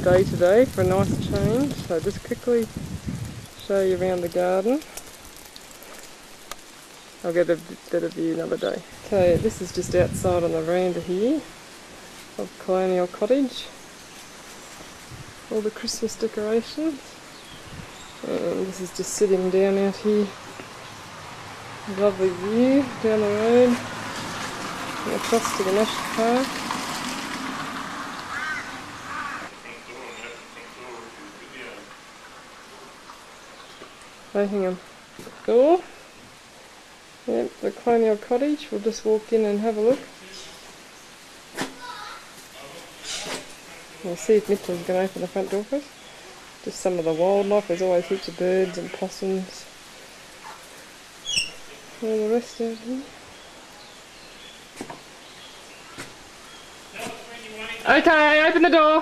day today for a nice change. So just quickly show you around the garden. I'll get a better view another day. Okay, this is just outside on the veranda here of Colonial Cottage. All the Christmas decorations. And this is just sitting down out here. Lovely view down the road and across to the national park. Oh, hang on. Door. Yep, the Colonial Cottage. We'll just walk in and have a look. We'll see if Mitchell's going to open the front door for us. Just some of the wildlife. There's always heaps of birds and possums. All the rest out here. Okay, open the door.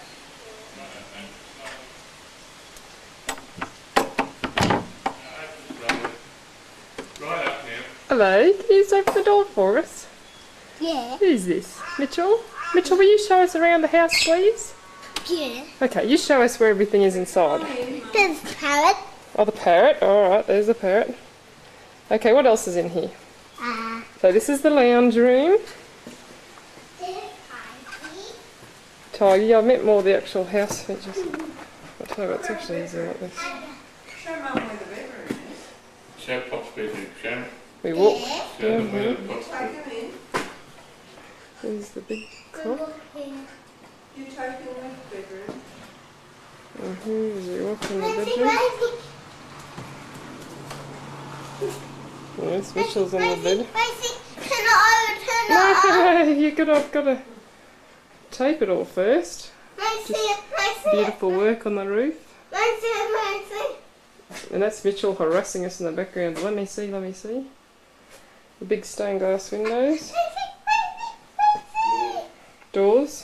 Right up now. Hello, can you just open the door for us? Yeah. Who's this? Mitchell? Mitchell, will you show us around the house, please? Yeah. Okay, you show us where everything is inside. There's a parrot. Oh, the parrot. Alright, there's the parrot. Okay, what else is in here? So this is the lounge room. Tidy. I meant more the actual house features. I'll tell you what's actually easier like this. Show Mum where the bedroom is. Show Pop's bedroom, show. We walk Show down them where here. the Pop's Take bedroom. him in. There's the big clock. You take him in the bedroom. And here is you walk in the bedroom. Yes, Mitchell's on the bed. No, you've got to tape it all first. Beautiful work on the roof. And that's Mitchell harassing us in the background. Let me see, let me see. The big stained glass windows. Doors.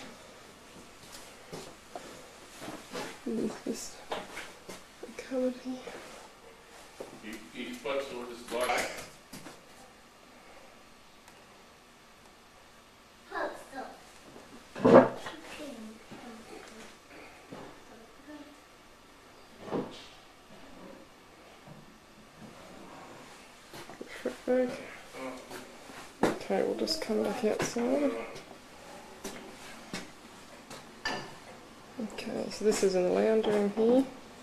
And just a cupboard here. You spots or just like Bag. Okay, we'll just come back outside. Okay, so this is in the lounge room here.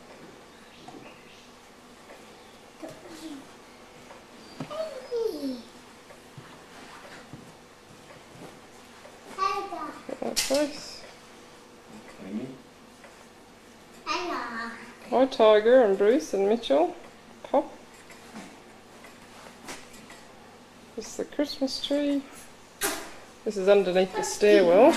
At that place. Hi Tiger and Bruce and Mitchell. Pop. This is the Christmas tree. This is underneath the stairwell.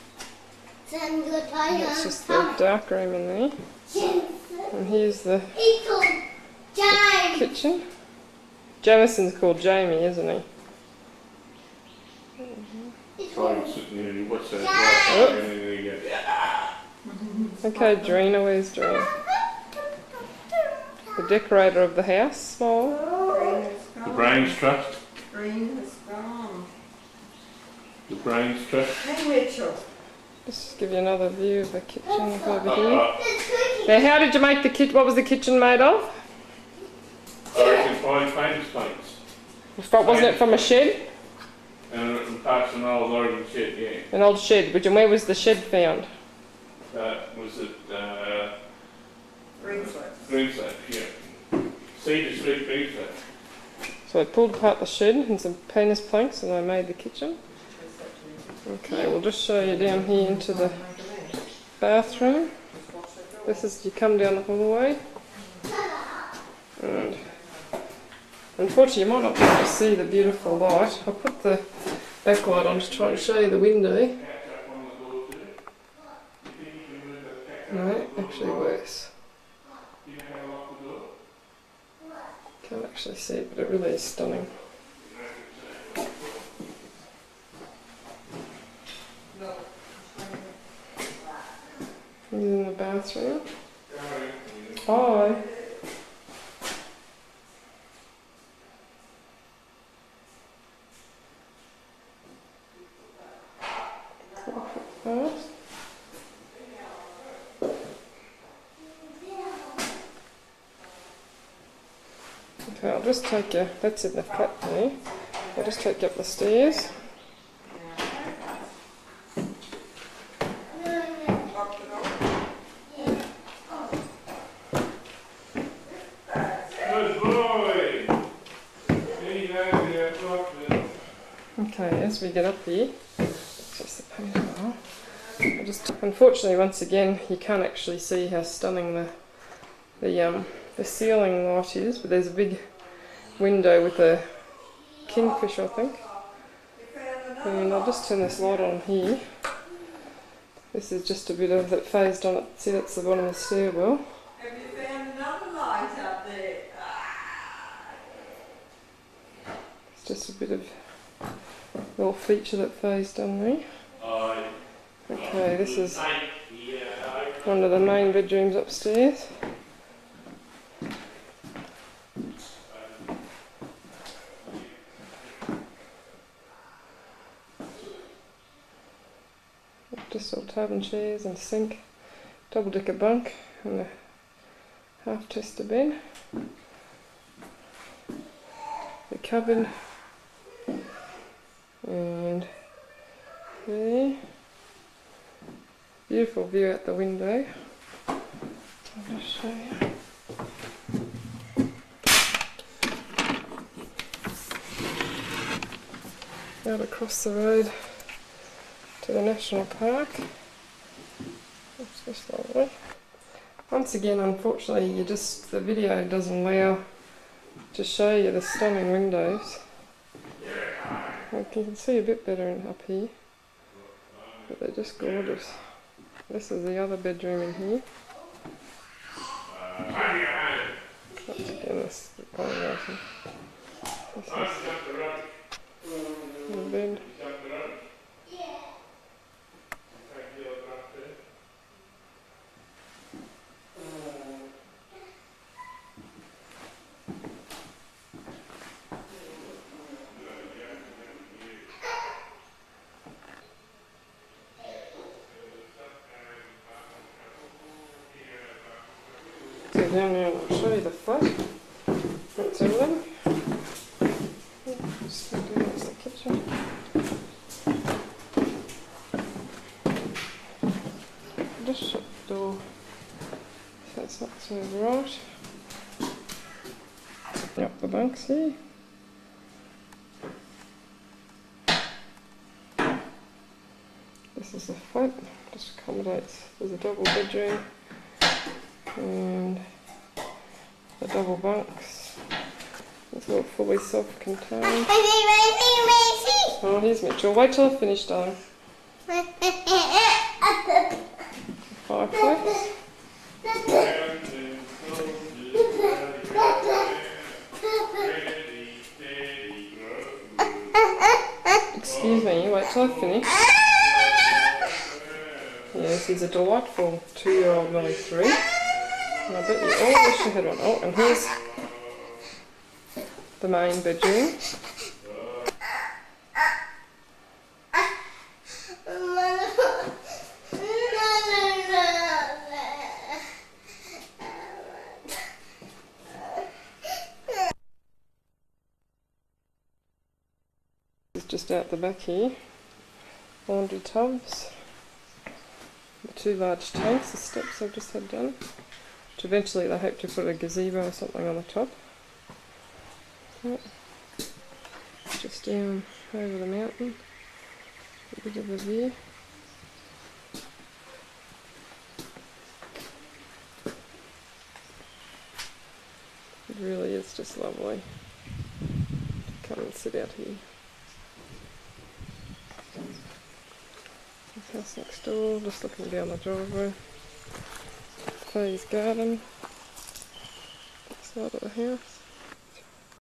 That's just the dark room in there. And here's the kitchen. Jamison's called Jamie, isn't he? try and sit there and you watch that light and then you go. Okay, Drina, where's Drina? The decorator of the house, smile. Green has The gone. Brains Trust. Green has gone. The Brains Trust. Hey Mitchell. Just give you another view of the kitchen over here. Now, how did you make the kitchen? What was the kitchen made of? I reckon fine famous paints. Wasn't it from a shed? And parts of an old Oregon shed, yeah. An old shed. And where was the shed found? Was it Greensway. Greensway, yeah. Cedar Street Greensway. So I pulled apart the shed and some penis planks and I made the kitchen. Okay, we'll just show you down here into the bathroom. This is, you come down the hallway. And unfortunately you might not be able to see the beautiful light. I'll put the backlight on to try and show you the window. No, actually worse. Can't actually see it, but it really is stunning. He's in the bathroom. Hi. First. Okay, I'll just take you, that's in the flat there. I'll just take you up the stairs. Lock the door. Good boy! He knows how to lock it. Okay, as we get up there, just the paint on. I just, unfortunately, once again, you can't actually see how stunning the ceiling light is, but there's a big window with a kingfisher, I think. And I'll just turn this light on here. This is just a bit of it phased on it. See, that's the bottom of the stairwell. Have you found another light up there? It's just a bit of little feature that phased on there. Okay, this is one of the main bedrooms upstairs. Just all tub and chairs and sink, double decker bunk and a half tester bed. The cupboard and there. Beautiful view out the window. I'll just show you. Out across the road to the National Park. It's just lovely. Once again, unfortunately, the video doesn't allow to show you the stunning windows. You can see a bit better up here, but they're just gorgeous. This is the other bedroom in here. Once again, this is the bed. Go down there and I'll show you the flat. That's everything. Just do that's the kitchen. Just shut the door so it's not so bright. Up the bunks here. This is the flat. Just accommodates. There's a double bedroom. And the double bunks. It's all fully self-contained. Oh, here's Mitchell. Wait till I finish, darling. Fireplace. Excuse me, wait till I finish. Yes, he's a delightful 2-year-old, nearly 3. And I bet you all wish you had one. Oh, and here's the main bedroom. It's just out the back here. Laundry tubs. The 2 large tanks, the steps I've just had done. Which eventually they hope to put a gazebo or something on the top. Yep. Just down over the mountain. A bit of a view. It really is just lovely to come and sit out here. The house next door, just looking down the driveway. Faye's garden, side of the house.